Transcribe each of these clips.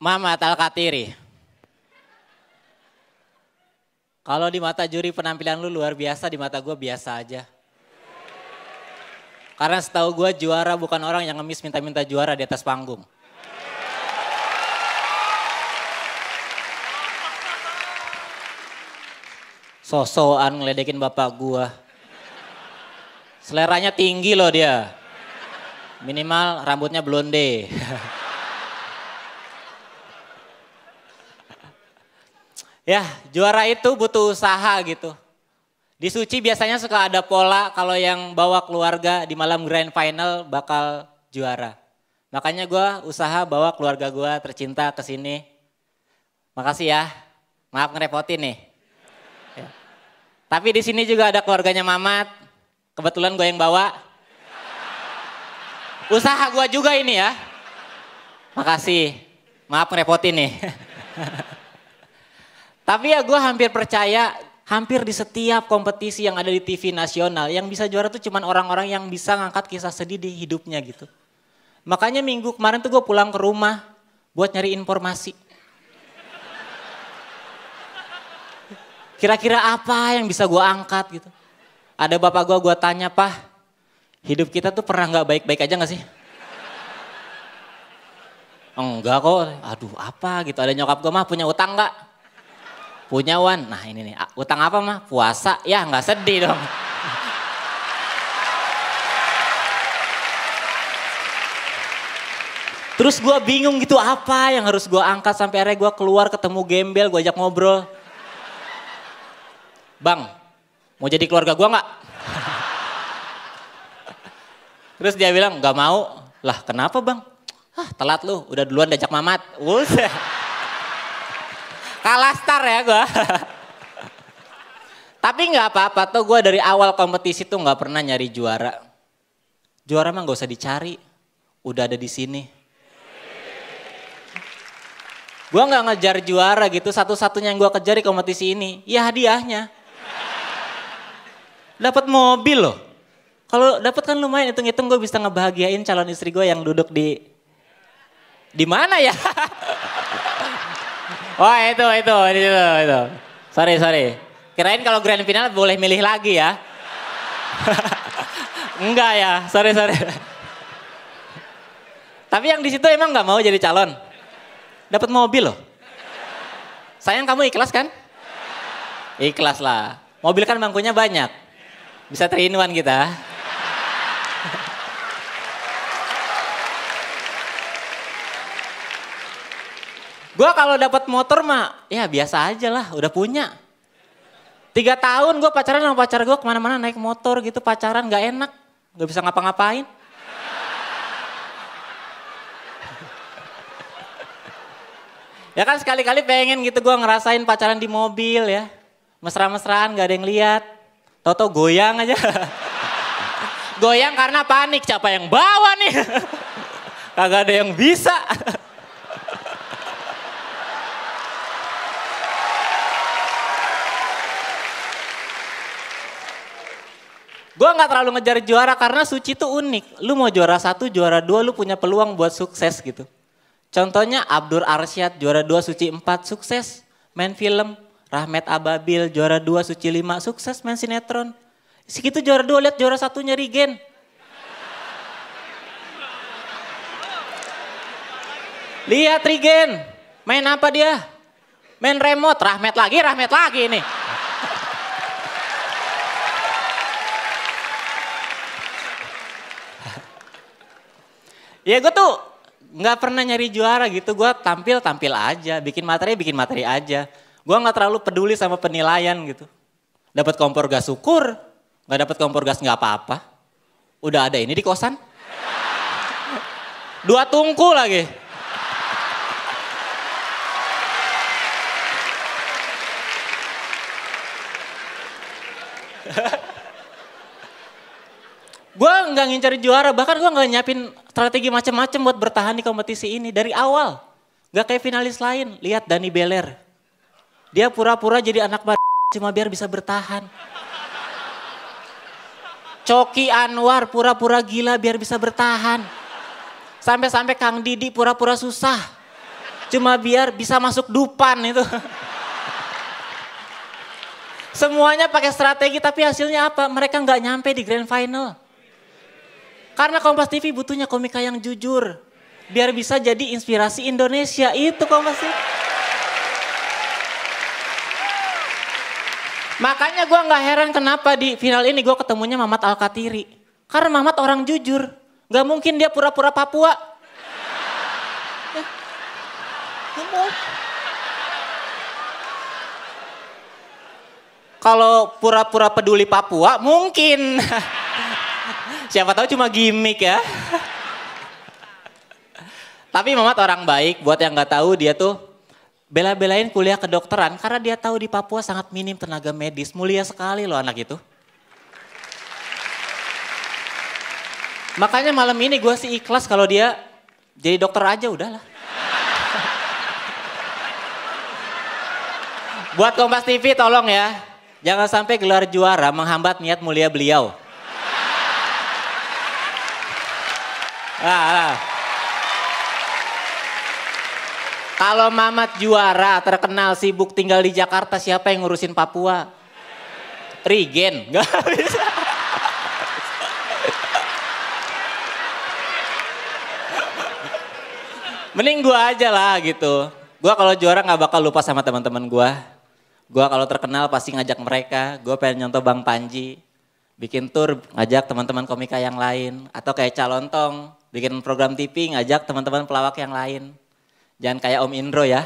Mamat Al-Katiri. Kalau di mata juri penampilan lu luar biasa, di mata gue biasa aja. Karena setahu gue juara bukan orang yang ngemis minta-minta juara di atas panggung. So-soan ngeledekin bapak gue. Seleranya tinggi loh dia. Minimal rambutnya blonde. Ya, juara itu butuh usaha gitu. Di Suci biasanya suka ada pola kalau yang bawa keluarga di malam grand final bakal juara. Makanya gue usaha bawa keluarga gue tercinta ke sini. Makasih ya, maaf ngerepotin nih. Ya. Tapi di sini juga ada keluarganya Mamat. Kebetulan gue yang bawa. Usaha gue juga ini ya. Makasih, maaf ngerepotin nih. Tapi ya gue hampir percaya, hampir di setiap kompetisi yang ada di TV nasional, yang bisa juara tuh cuman orang-orang yang bisa ngangkat kisah sedih di hidupnya gitu. Makanya minggu kemarin tuh gue pulang ke rumah buat nyari informasi. Kira-kira apa yang bisa gue angkat gitu. Ada bapak gue tanya, "Pak, hidup kita tuh pernah gak baik-baik aja gak sih?" "Enggak kok." "Aduh apa gitu." Ada nyokap gue, "Mah punya utang gak?" "Punya Wan." "Nah ini nih, utang apa mah?" "Puasa." "Ya nggak sedih dong." Terus gue bingung gitu apa yang harus gue angkat sampai akhirnya gue keluar ketemu Gembel, gue ajak ngobrol. "Bang, mau jadi keluarga gue nggak?" Terus dia bilang nggak mau. "Lah kenapa bang?" "Telat lu, udah duluan diajak Mamat." Kalah star ya gue. Tapi nggak apa-apa tuh, gue dari awal kompetisi tuh nggak pernah nyari juara. Juara mah nggak usah dicari, udah ada di sini. Gue nggak ngejar juara gitu, satu-satunya yang gue kejar di kompetisi ini, ya hadiahnya. Dapat mobil loh. Kalau dapat kan lumayan, hitung-hitung gue bisa ngebahagiain calon istri gue yang duduk di mana ya? Oh itu. Sorry. Kirain kalau grand final boleh milih lagi ya. Enggak ya, sorry. Tapi yang di situ emang nggak mau jadi calon. Dapat mobil loh. Sayang kamu ikhlas kan? Ikhlas lah. Mobil kan bangkunya banyak. Bisa 3-in-1 kita. Gue kalau dapat motor mah ya biasa aja lah, udah punya. 3 tahun gue pacaran sama pacar gue kemana-mana naik motor gitu, pacaran gak enak, gak bisa ngapa-ngapain. Ya kan sekali-kali pengen gitu gue ngerasain pacaran di mobil ya. Mesra-mesraan gak ada yang lihat, tau-tau goyang aja. Goyang karena panik, siapa yang bawa nih? Kagak ada yang bisa. Gue gak terlalu ngejar juara karena Suci tuh unik. Lu mau juara 1, juara 2 lu punya peluang buat sukses gitu. Contohnya Abdur Arsyad juara 2, Suci 4 sukses. Main film. Rahmat Ababil juara 2, Suci 5 sukses main sinetron. Segitu juara 2 lihat juara 1-nya Rigen. Lihat Rigen. Main apa dia? Main remote. Rahmat lagi nih. Ya gue tuh gak pernah nyari juara gitu, gue tampil aja, bikin materi aja. Gue gak terlalu peduli sama penilaian gitu. Dapat kompor gas syukur, gak dapat kompor gas gak apa-apa. Udah ada ini di kosan. 2 tungku lagi. Gue gak ngincar juara, bahkan gue gak nyiapin strategi macam-macam buat bertahan di kompetisi ini. Dari awal, gak kayak finalis lain. Lihat Dani Beler, dia pura-pura jadi anak cuma biar bisa bertahan. Coki Anwar pura-pura gila biar bisa bertahan. Sampai-sampai Kang Didi pura-pura susah. Cuma biar bisa masuk Dupan itu. Semuanya pakai strategi tapi hasilnya apa? Mereka nggak nyampe di grand final. Karena Kompas TV butuhnya komika yang jujur. Biar bisa jadi inspirasi Indonesia. Itu Kompas TV. Makanya gue nggak heran kenapa di final ini gue ketemunya Mamat Alkatiri. Karena Mamat orang jujur. Gak mungkin dia pura-pura Papua. Kalau pura-pura peduli Papua mungkin. Siapa tahu cuma gimmick ya. Tapi Mamat orang baik, buat yang nggak tahu dia tuh bela-belain kuliah kedokteran karena dia tahu di Papua sangat minim tenaga medis. Mulia sekali loh anak itu. Makanya malam ini gue sih ikhlas kalau dia jadi dokter aja udahlah. Buat Kompas TV tolong ya, jangan sampai gelar juara menghambat niat mulia beliau. Kalau Mamat juara, terkenal, sibuk tinggal di Jakarta, siapa yang ngurusin Papua? Regen, gak bisa. Mending gue aja lah gitu. Gue kalau juara gak bakal lupa sama teman-teman gue. Gue kalau terkenal pasti ngajak mereka. Gue pengen nyontoh Bang Panji. Bikin tour, ngajak teman-teman komika yang lain. Atau kayak Calontong, bikin program TV, ngajak teman-teman pelawak yang lain. Jangan kayak Om Indro ya.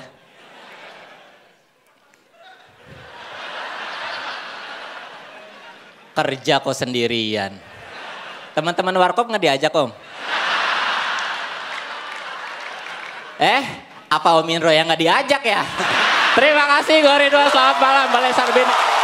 Kerja kok sendirian. Teman-teman Warkop nggak diajak Om? Apa Om Indro yang nggak diajak ya? Terima kasih gue Ridwan, selamat malam Balai Sarbini.